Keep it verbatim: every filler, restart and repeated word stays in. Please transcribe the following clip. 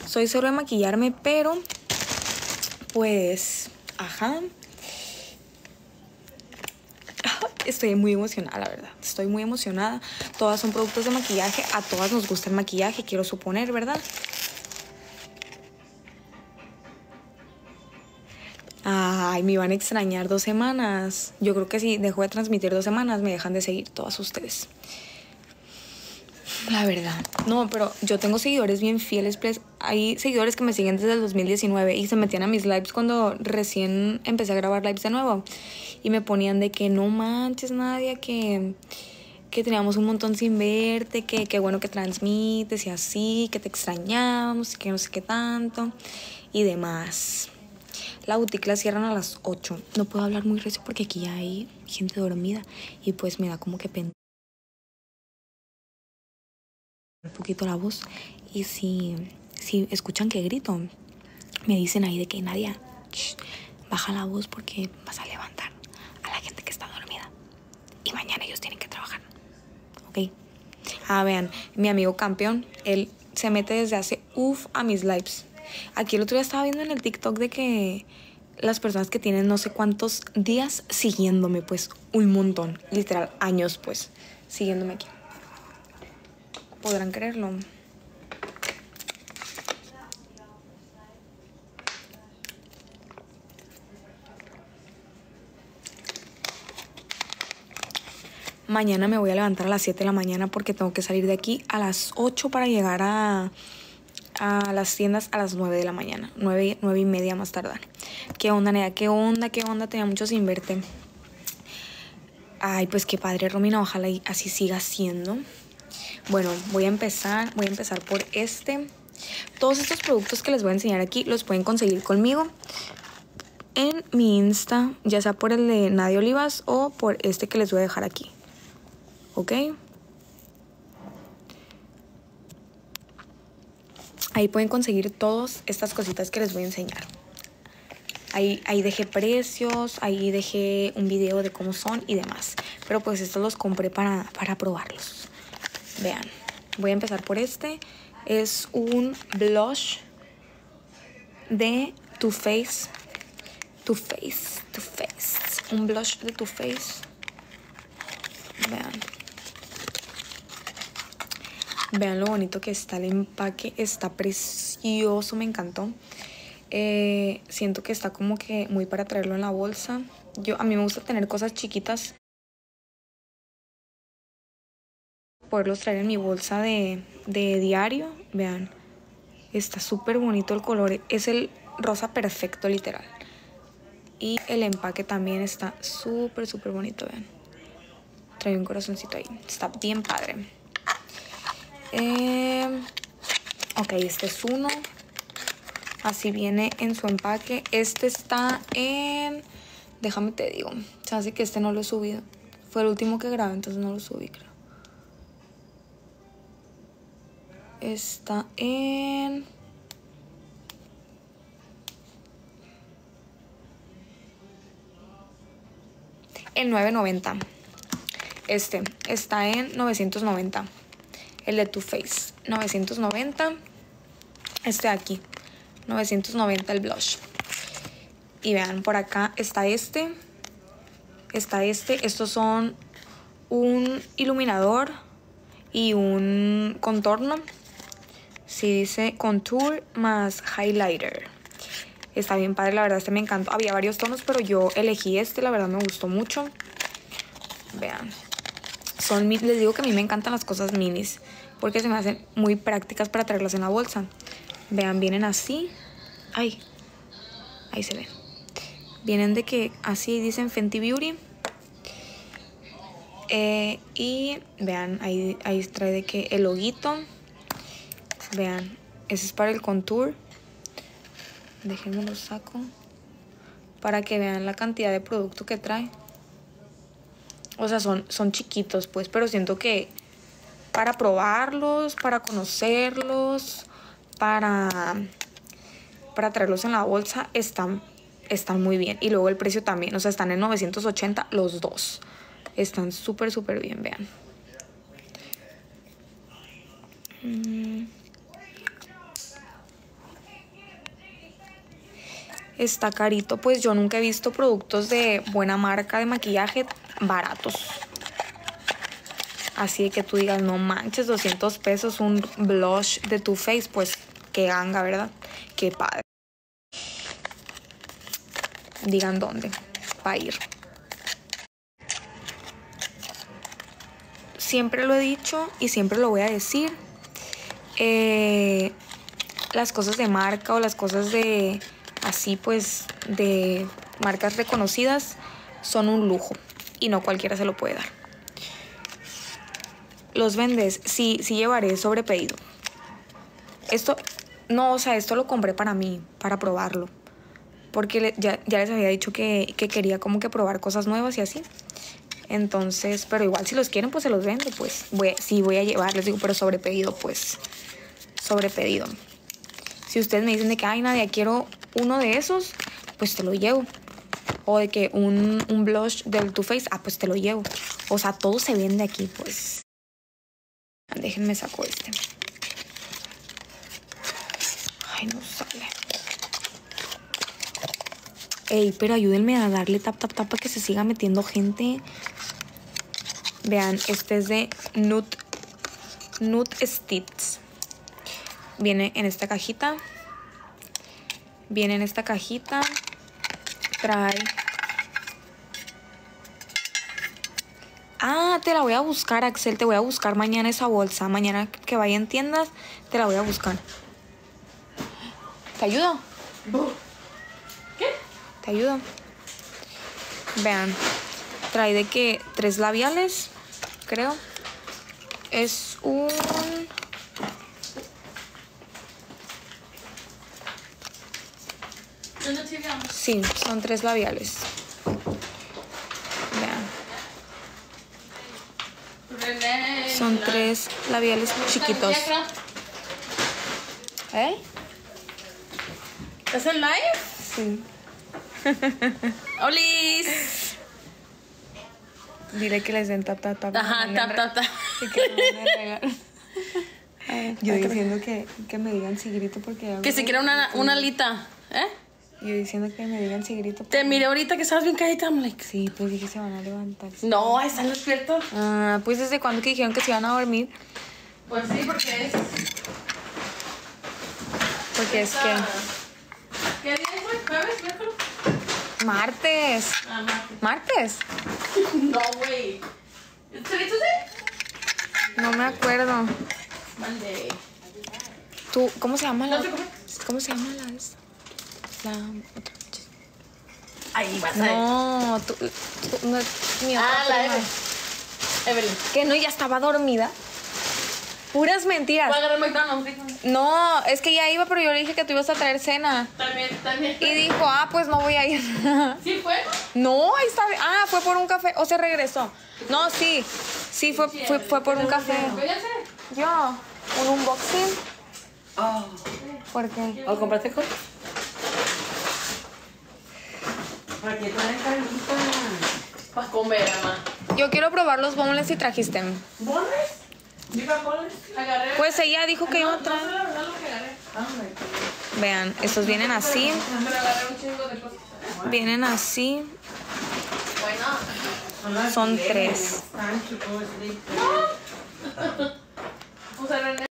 soy cero de maquillarme, pero pues, ajá. Estoy muy emocionada, la verdad. Estoy muy emocionada. Todas son productos de maquillaje. A todas nos gusta el maquillaje, quiero suponer, ¿verdad? Ay, me iban a extrañar dos semanas. Yo creo que si dejo de transmitir dos semanas, me dejan de seguir todas ustedes. La verdad. No, pero yo tengo seguidores bien fieles. Pues. Hay seguidores que me siguen desde el dos mil diecinueve y se metían a mis lives cuando recién empecé a grabar lives de nuevo. Y me ponían de que no manches, Nadia, que, que teníamos un montón sin verte, que qué bueno que transmites y así, que te extrañamos, que no sé qué tanto y demás. La boutique la cierran a las ocho. No puedo hablar muy recio porque aquí ya hay gente dormida y pues me da como que pena un poquito la voz. Y si, si escuchan que grito, me dicen ahí de que Nadia, shh, baja la voz porque vas a levantar a la gente que está dormida y mañana ellos tienen que trabajar, ¿ok? Ah, vean, mi amigo campeón, él se mete desde hace uff a mis lives. Aquí el otro día estaba viendo en el TikTok de que las personas que tienen no sé cuántos días siguiéndome, pues un montón, literal, años pues, siguiéndome aquí. Podrán creerlo. Mañana me voy a levantar a las siete de la mañana porque tengo que salir de aquí a las ocho para llegar a, a las tiendas a las nueve de la mañana. nueve, nueve y media más tardar. ¿Qué onda, Nea? ¿Qué onda? ¿Qué onda? Tenía mucho sin verte. Ay, pues qué padre, Romina. Ojalá y así siga siendo. Bueno, voy a empezar. Voy a empezar por este. Todos estos productos que les voy a enseñar aquí los pueden conseguir conmigo en mi Insta, ya sea por el de Nadia Olivas o por este que les voy a dejar aquí. ¿Ok? Ahí pueden conseguir todas estas cositas que les voy a enseñar. Ahí, ahí dejé precios, ahí dejé un video de cómo son y demás. Pero pues estos los compré para, para probarlos. Vean, voy a empezar por este. Es un blush de Too Faced. Too Faced, Too Faced. Un blush de Too Faced. Vean. Vean lo bonito que está el empaque. Está precioso, me encantó. Eh, siento que está como que muy para traerlo en la bolsa. Yo, a mí me gusta tener cosas chiquitas. Poderlos traer en mi bolsa de, de diario. Vean. Está súper bonito el color. Es el rosa perfecto, literal. Y el empaque también está súper, súper bonito. Vean. Trae un corazoncito ahí. Está bien padre. Eh, ok, este es uno. Así viene en su empaque. Este está en... Déjame te digo. Se hace que este no lo he subido. Fue el último que grabé, entonces no lo subí, creo. Está en... En nueve noventa. Este está en novecientos noventa. El de Too Faced. novecientos noventa. Este de aquí. novecientos noventa el blush. Y vean, por acá está este. Está este. Estos son un iluminador y un contorno. Sí, dice contour más highlighter. Está bien padre, la verdad, este me encantó. Había varios tonos, pero yo elegí este, la verdad me gustó mucho. Vean. Son, les digo que a mí me encantan las cosas minis, porque se me hacen muy prácticas para traerlas en la bolsa. Vean, vienen así. Ay, ahí se ven. Vienen de que así dicen Fenty Beauty. Eh, y vean, ahí, ahí trae de que el loguito. Vean, ese es para el contour. Déjenme lo saco para que vean la cantidad de producto que trae. O sea, son, son chiquitos pues, pero siento que para probarlos, para conocerlos, para, para traerlos en la bolsa, están, están muy bien. Y luego el precio también, o sea, están en novecientos ochenta los dos. Están súper, súper bien, vean. Mm. está carito. Pues yo nunca he visto productos de buena marca de maquillaje baratos. Así que tú digas, no manches, doscientos pesos un blush de Too Faced, pues qué ganga, ¿verdad? Qué padre. Digan dónde va a ir. Siempre lo he dicho y siempre lo voy a decir. Eh, las cosas de marca o las cosas de así pues de marcas reconocidas son un lujo y no cualquiera se lo puede dar. Los vendes, sí, sí llevaré sobre pedido. Esto, no, o sea, esto lo compré para mí, para probarlo. Porque le, ya, ya les había dicho que, que quería como que probar cosas nuevas y así. Entonces, pero igual si los quieren, pues se los vendo, pues. Voy, sí, voy a llevar, les digo, pero sobre pedido, pues. Sobre pedido. Si ustedes me dicen de que, ay, Nadia, quiero uno de esos, pues te lo llevo. O de que un, un blush del Too Faced, ah, pues te lo llevo. O sea, todo se vende aquí, pues. Déjenme saco este. Ay, no sale. Ey, pero ayúdenme a darle tap, tap, tap para que se siga metiendo gente. Vean, este es de Nude, Nude Stitch. Viene en esta cajita. Viene en esta cajita. Trae... Ah, te la voy a buscar, Axel. Te voy a buscar mañana esa bolsa. Mañana que vaya en tiendas, te la voy a buscar. ¿Te ayudo? ¿Qué? ¿Te ayudo? Vean. Trae de que tres labiales, creo. Es un... Sí, son tres labiales. Vean. Son tres labiales chiquitos. ¿Eh? ¿Estás en live? Sí. ¡Olis! Dile que les den tap, tap, tap. Ajá, tap, tap, tap. Y que me den regalar. Yo diciendo que, que me digan si grito porque... Que se quiera una, una alita, ¿eh? Yo diciendo que me digan si grito. Te miré ahorita que estabas bien calladita, I'm like... Sí, pues dije que se van a levantar. No, ahí están despiertos. Ah, pues ¿desde cuándo que dijeron que se iban a dormir? Pues sí, porque es... Porque es que... ¿Qué día es hoy? ¿Jueves? ¿Miércoles? Martes. Ah, martes. ¿Martes? No, güey. ¿Se dice usted? No me acuerdo. Monday. ¿Tú, cómo se llama la... No sé cómo. ¿Cómo se llama la esa? La otra. Ahí vas a ver. No, tú, tú no, mi otra Ah, la prima. Evelyn. Evelyn. Que no, ya estaba dormida. Puras mentiras. Voy a agarrar McDonald's, dijo. No, es que ya iba, pero yo le dije que tú ibas a traer cena. También, también. Y dijo, ah, pues no voy a ir. ¿Sí fue? No, ahí está. Ah, fue por un café. O se regresó. No, sí. Sí, fue, fue, fue por un café. Váyanse. Yo, un unboxing. Oh. ¿Por qué? ¿O compraste cosas? ¿Para qué traen carnitas? Para comer, mamá. Yo quiero probar los boneless si trajiste. ¿Bones? ¿Viva bones? Agarré. Pues ella dijo que iba a No, traer. no sé la verdad lo que agarré. Ah, me Vean, estos vienen así. Pero agarré un chingo de cosas. Vienen así. Bueno. Son tres. No. Pues